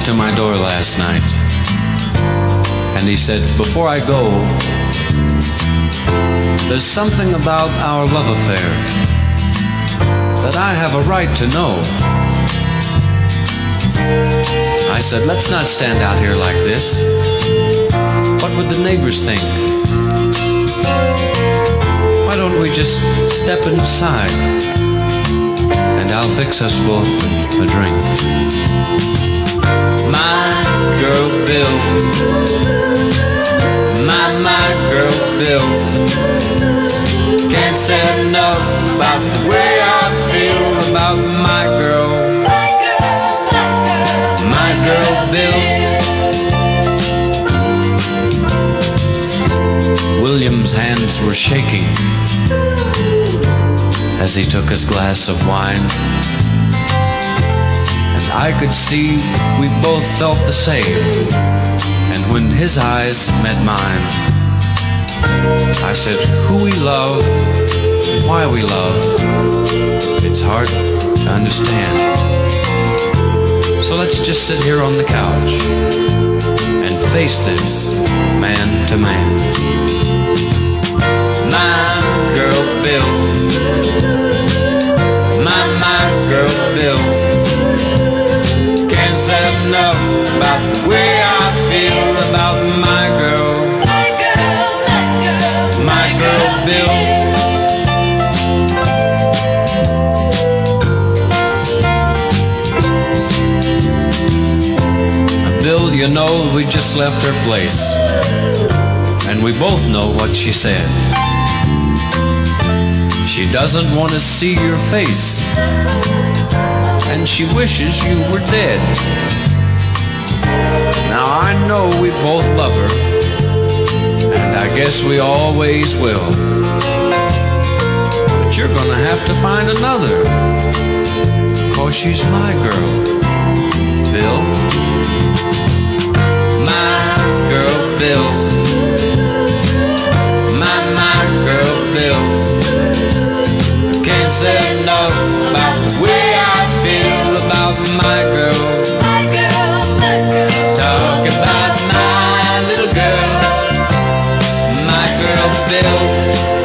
to my door last night, and he said, before I go, there's something about our love affair that I have a right to know. I said, let's not stand out here like this. What would the neighbors think? Why don't we just step inside, and I'll fix us both a drink. My girl Bill, my girl Bill, can't say enough about the way I feel about my girl, my girl Bill. William's hands were shaking as he took his glass of wine, and I could see we both felt the same. And when his eyes met mine, I said, who we love, why we love, it's hard to understand. So let's just sit here on the couch and face this man to man. My girl Bill, my girl Bill, can't say enough about the way I feel about my girl, my girl Bill. Bill, you know, we just left her place, and we both know what she said. She doesn't want to see your face, and she wishes you were dead. Now I know we both love her, and I guess we always will. But you're gonna have to find another, 'cause she's my girl, Bill. My girl Bill, my girl Bill, can't say enough about the way I feel about my girl. Talk about my little girl, my girl Bill.